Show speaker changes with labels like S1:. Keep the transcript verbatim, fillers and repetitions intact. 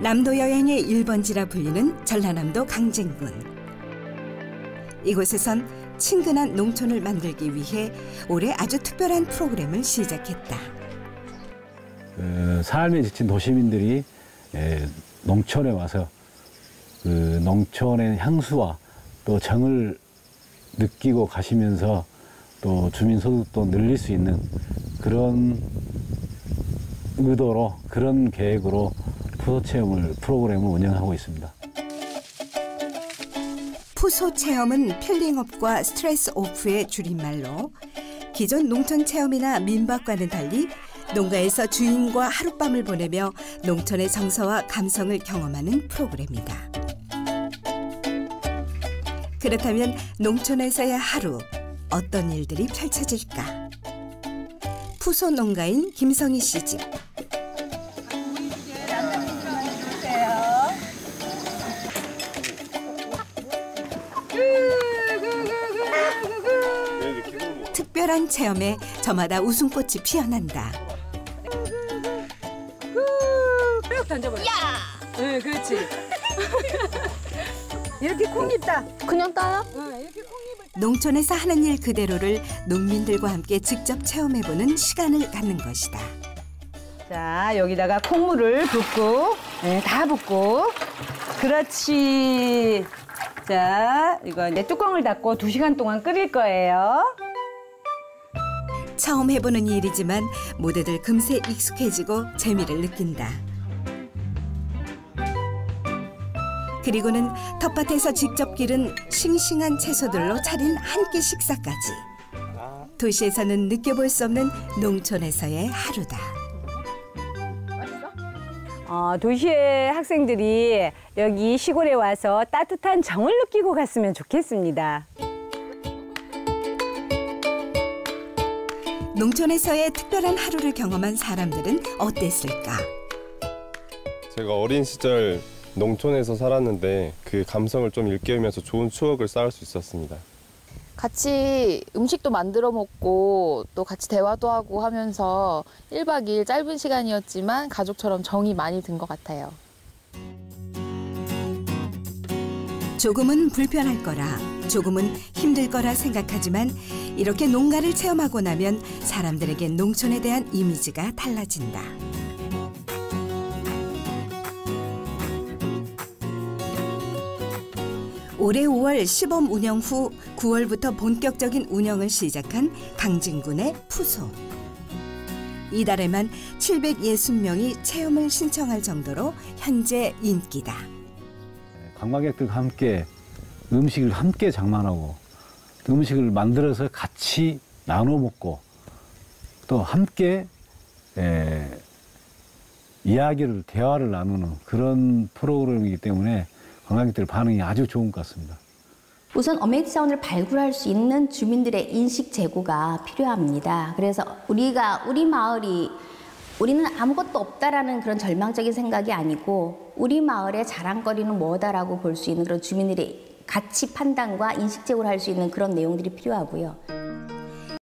S1: 남도 여행의 일 번지라 불리는 전라남도 강진군. 이곳에선 친근한 농촌을 만들기 위해 올해 아주 특별한 프로그램을 시작했다.
S2: 그 삶에 지친 도시민들이 에, 농촌에 와서 그 농촌의 향수와 또 정을 느끼고 가시면서 또 주민 소득도 늘릴 수 있는 그런 의도로, 그런 계획으로 푸소 체험을 프로그램을 운영하고 있습니다.
S1: 푸소 체험은 필링업과 스트레스 오프의 줄임말로 기존 농촌 체험이나 민박과는 달리 농가에서 주인과 하룻밤을 보내며 농촌의 정서와 감성을 경험하는 프로그램이다. 그렇다면 농촌에서의 하루, 어떤 일들이 펼쳐질까? 푸소 농가인 김성희 씨 집. 특별한 체험에 저마다 웃음꽃이 피어난다.
S3: 쭉 던져버려. 야! 네, 그렇지. 이렇게 콩잎 따.
S4: 그냥 따요?
S3: 응, 이렇게 콩잎을 따.
S1: 농촌에서 하는 일 그대로를 농민들과 함께 직접 체험해보는 시간을 갖는 것이다.
S3: 자, 여기다가 콩물을 붓고, 네, 다 붓고. 그렇지. 자, 이거 이제 뚜껑을 닫고 두 시간 동안 끓일 거예요.
S1: 처음 해보는 일이지만 모두들 금세 익숙해지고 재미를 느낀다. 그리고는 텃밭에서 직접 기른 싱싱한 채소들로 차린 한 끼 식사까지. 도시에서는 느껴볼 수 없는 농촌에서의 하루다.
S3: 어, 도시의 학생들이 여기 시골에 와서 따뜻한 정을 느끼고 갔으면 좋겠습니다.
S1: 농촌에서의 특별한 하루를 경험한 사람들은 어땠을까?
S5: 제가 어린 시절 농촌에서 살았는데 그 감성을 좀 일깨우면서 좋은 추억을 쌓을 수 있었습니다.
S4: 같이 음식도 만들어 먹고 또 같이 대화도 하고 하면서 일 박 이 일 짧은 시간이었지만 가족처럼 정이 많이 든 것 같아요.
S1: 조금은 불편할 거라, 조금은 힘들 거라 생각하지만 이렇게 농가를 체험하고 나면 사람들에게 농촌에 대한 이미지가 달라진다. 올해 오월 시범 운영 후 구월부터 본격적인 운영을 시작한 강진군의 푸소. 이달에만 칠백육십 명이 체험을 신청할 정도로 현재 인기다.
S2: 관광객들과 함께 음식을 함께 장만하고 음식을 만들어서 같이 나눠 먹고 또 함께 에, 이야기를, 대화를 나누는 그런 프로그램이기 때문에 관광객들 반응이 아주 좋은 것 같습니다.
S6: 우선 어메이드사운드를 발굴할 수 있는 주민들의 인식 제고가 필요합니다. 그래서 우리가 우리 마을이 우리는 아무것도 없다라는 그런 절망적인 생각이 아니고 우리 마을의 자랑거리는 뭐다라고 볼 수 있는 그런 주민들의 가치 판단과 인식 제고를 할 수 있는 그런 내용들이 필요하고요.